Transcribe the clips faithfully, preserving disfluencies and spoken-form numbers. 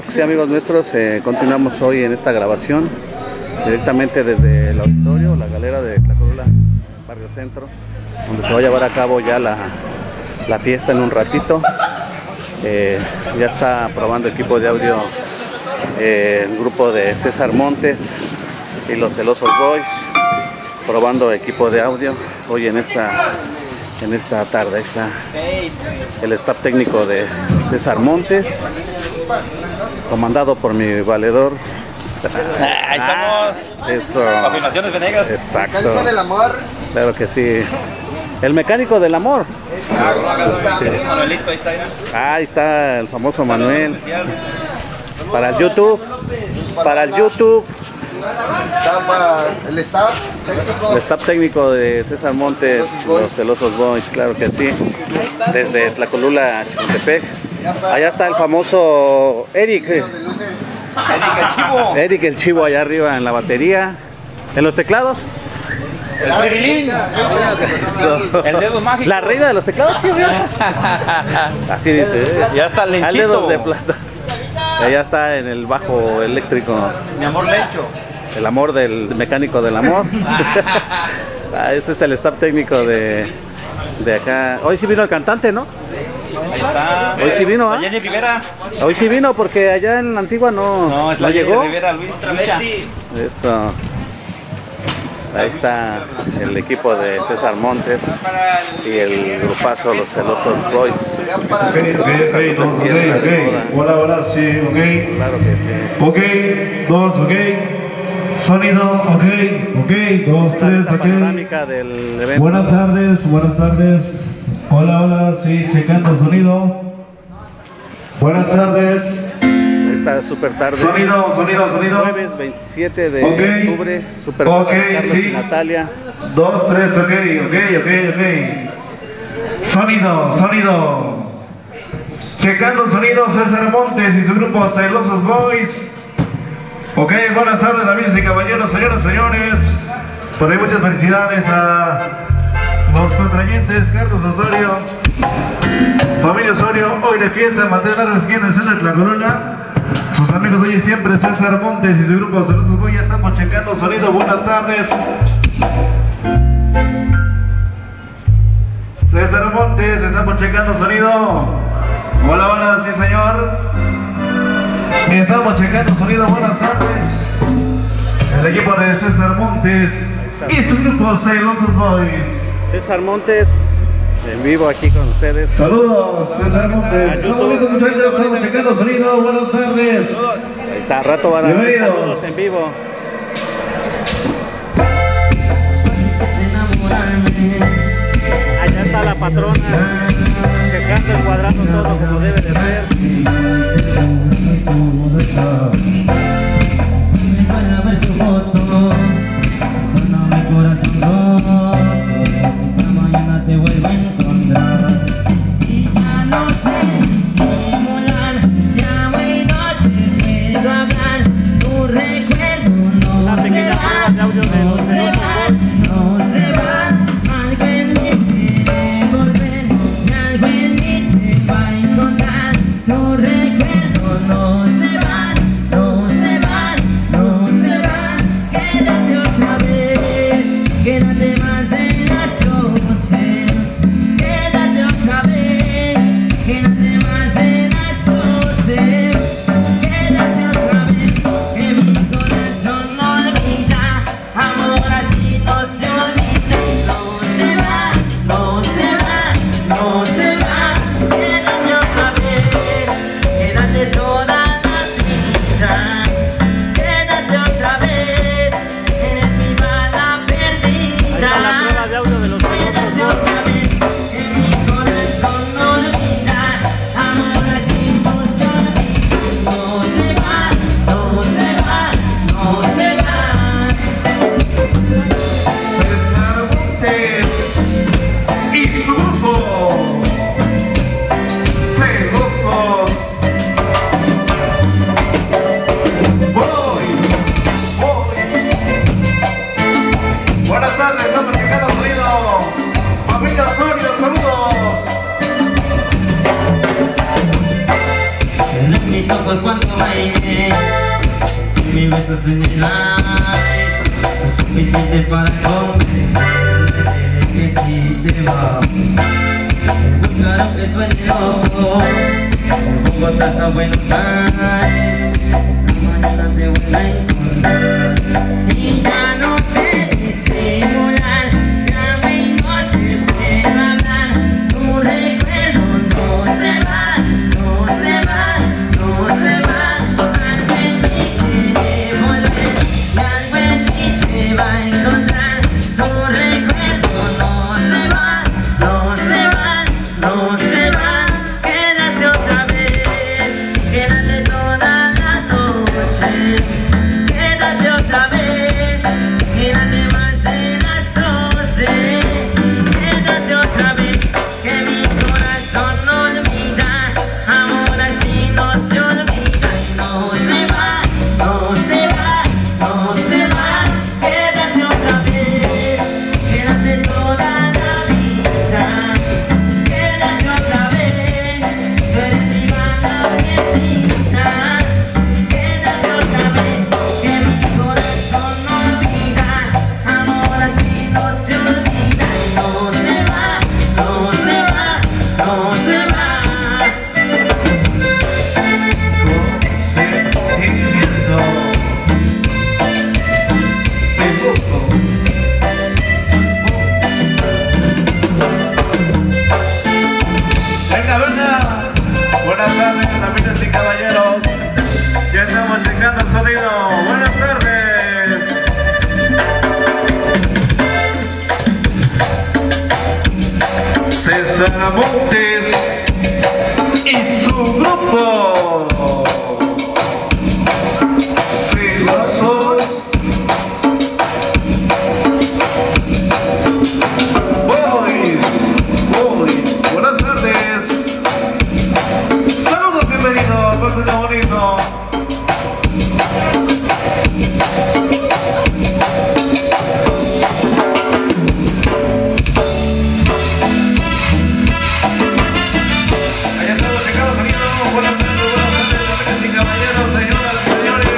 Sí, amigos nuestros, eh, continuamos hoy en esta grabación directamente desde el auditorio, la galera de Tlacolula, Barrio Centro, donde se va a llevar a cabo ya la, la fiesta en un ratito. Eh, ya está probando equipo de audio eh, el grupo de César Montes y los Celosos Boys, probando equipo de audio hoy en esta en esta tarde. Está el staff técnico de César Montes, comandado por mi valedor. Ahí estamos. Ah, eso. Afirmaciones Venegas. Exacto. El mecánico del amor. Claro que sí. El mecánico del amor. Sí. Manuelito, ahí está. Ah, ahí está el famoso Manuel. Para el YouTube. Para el YouTube. El staff técnico. El staff técnico de César Montes, los Celosos Boys, claro que sí. Desde Tlacolula, Chapultepec. Allá está el famoso Eric. Eric el Chivo. Eric el Chivo allá arriba en la batería. En los teclados. El Perilín. El dedo mágico. La reina de los teclados, Chivo. Así dice. Ya está el Al dedos Lenchito. de plata. Allá está en el bajo eléctrico. Mi amor Lencho. El amor del mecánico del amor. Ah, ese es el staff técnico de, de acá. Hoy sí vino el cantante, ¿no? Ahí está. Hoy sí vino, ¿ah? Jenny Rivera. Hoy sí vino porque allá en la antigua no, No, es no la Jenny llegó. Rivera, Luis Lucha. Eso. Ahí está el equipo de César Montes y el grupazo Los Celosos Boys. Ok, ok, ok, todos, ok, ok. Hola, hola, sí, ok. Claro que sí. Ok, dos, ok. Sonido, ok, ok, dos, tres, Esta ok. panorámica del evento. Buenas tardes, buenas tardes. Hola, hola, sí, checando sonido. Buenas tardes. Esta super tarde. Sonido, sonido, sonido. Jueves veintisiete de Ok. octubre. Super Ok, Carlos sí. y Natalia. Dos, tres, ok, ok, ok, ok. Sonido, sonido. Checando sonido, César Montes y su grupo Celosos Boys. Ok, buenas tardes, damas y caballeros, señoras y señores. Por ahí muchas felicidades a los contrayentes, Carlos Osorio, familia Osorio, hoy de fiesta, mantener la esquina en el Tlacolula. Sus amigos de hoy y siempre, César Montes y su grupo Celosos Boys, ya estamos checando sonido, buenas tardes. César Montes, estamos checando sonido. Hola, hola, sí señor. Estamos checando sonido, buenas tardes. El equipo de César Montes y su grupo Celosos Boys. César Montes en vivo aquí con ustedes. Saludos, César Montes. Estamos viendo, muchachos, estamos checando sonido, buenas tardes. Ahí está, rato van a ver Bienvenidos. saludos en vivo. Allá está la patrona checando el cuadrado todo como debe de ser. Para ver tu foto, cuando mi corazón roto, esa mañana te vuelvo a encontrar. Y ya no sé disimular, ya voy no te quiero hablar, tu recuerdo no Una se pequeña va, prueba de audio de no los se Celosos va, Boys. no se va, algo en mí quiere volver, y algo en mí te va a encontrar, tu recuerdo no se va, no se va, no se va, quédate otra vez, quédate más de las doce, quédate otra vez, quédate más de las doce, quédate otra vez, que mi corazón no olvida, amor así no se olvida, no se va, no se va, no se va, quédate otra vez, quédate toda la vida, quédate otra vez, eres mi bala Ahí está la prueba perdida. de audio de los Celosos Quédate Boys. otra vez, que mi corazón no olvida, amor así no se olvida, no se va, no se va, no se va. César Montes y su grupo Celosos Boys. Buenas tardes, estamos llegando al sonido. Familia Osorio, saludos. En mis ojos cuando bailé y mis besos en el aire no suficiente para convencerme que si te vas es muy claro que suene loco con botas a Buenos Aires esta mañana te voy a encontrar y ya no sé disimular ya mismo te puedo hablar tu recuerdo no se va no se va no se va algo en mí quiere volver y algo en mí te va a encontrar tu recuerdo no se va no se va no se va quédate otra vez quédate toda la noche quédate otra vez quédate más de las doce quédate otra vez que mi corazón no olvida amor así no se olvida no se va no se va no se va quédate otra vez quédate toda la vida quédate otra vez tú eres mi bala bendita quédate otra vez que mi corazón no olvida amor así no se olvida no se va no se va no se va Consentimiento. Venga, venga. Buenas tardes, amigas y caballeros. Ya estamos checando el sonido. Buenas tardes. César Montes y su grupo. Celosos Boys, Boys. Buenas tardes. Saludos, bienvenidos. Pásenla bonito. Allá estamos checando sonido. Buenas tardes, buenas tardes, amigas y caballeros, señoras y señores.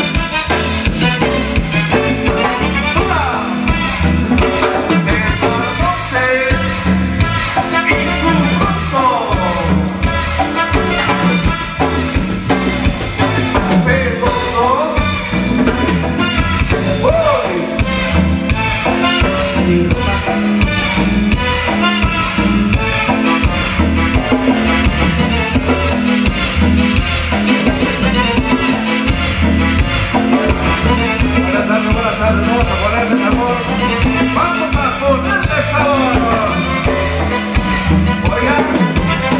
Buenas tardes, buenas tardes, vamos a ponerle sabor. Vamos a ponerle sabor. Oigan.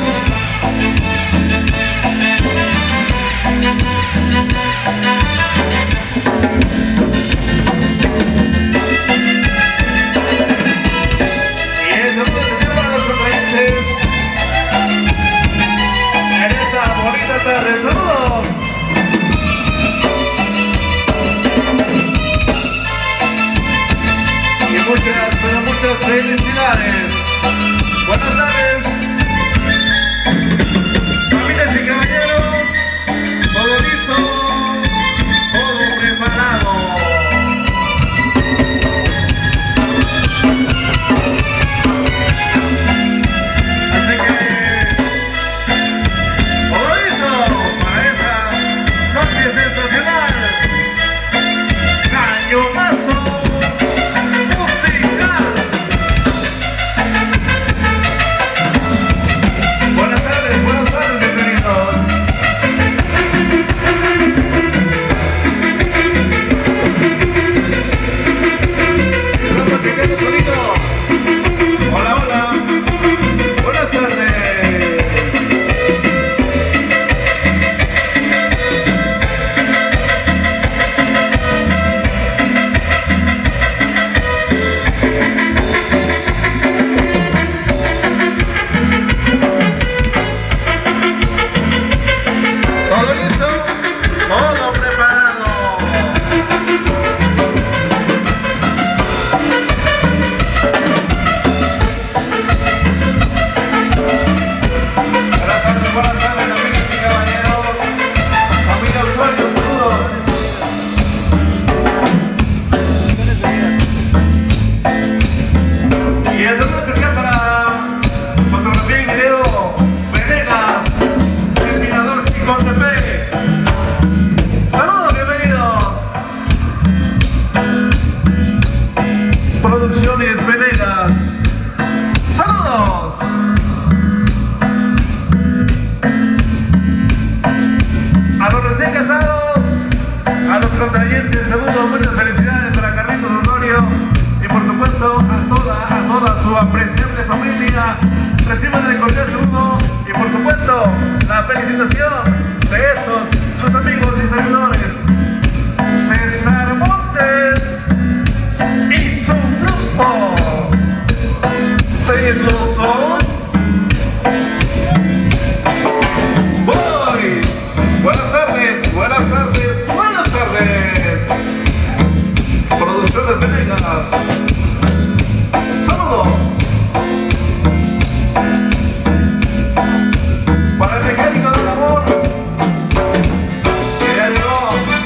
Y eso es lo para nuestros oyentes en esta bonita tarde. ¡Saludos! Y muchas, pero muchas felicidades. Buenas tardes. Familias y caballeros, todo listo, todo preparado. Así que, todo listo para esa noche sensacional. Cañonazo. Buenas tardes. toda su apreciable familia. Reciban el cordial saludo y por supuesto la felicitación de estos sus amigos y servidores, César Montes y su grupo Celosos Boys. Buenas tardes, buenas tardes, buenas tardes. Producciones Venegas. Saludo para el mecánico del amor que ya llegó.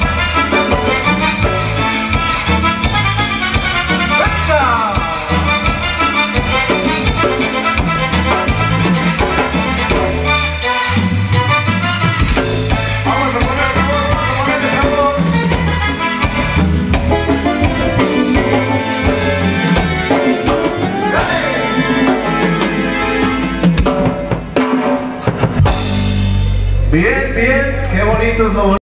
¡Venga! Vamos a poner sabor, vamos a ponerle sabor. Bien, bien, qué bonito es lo bonito.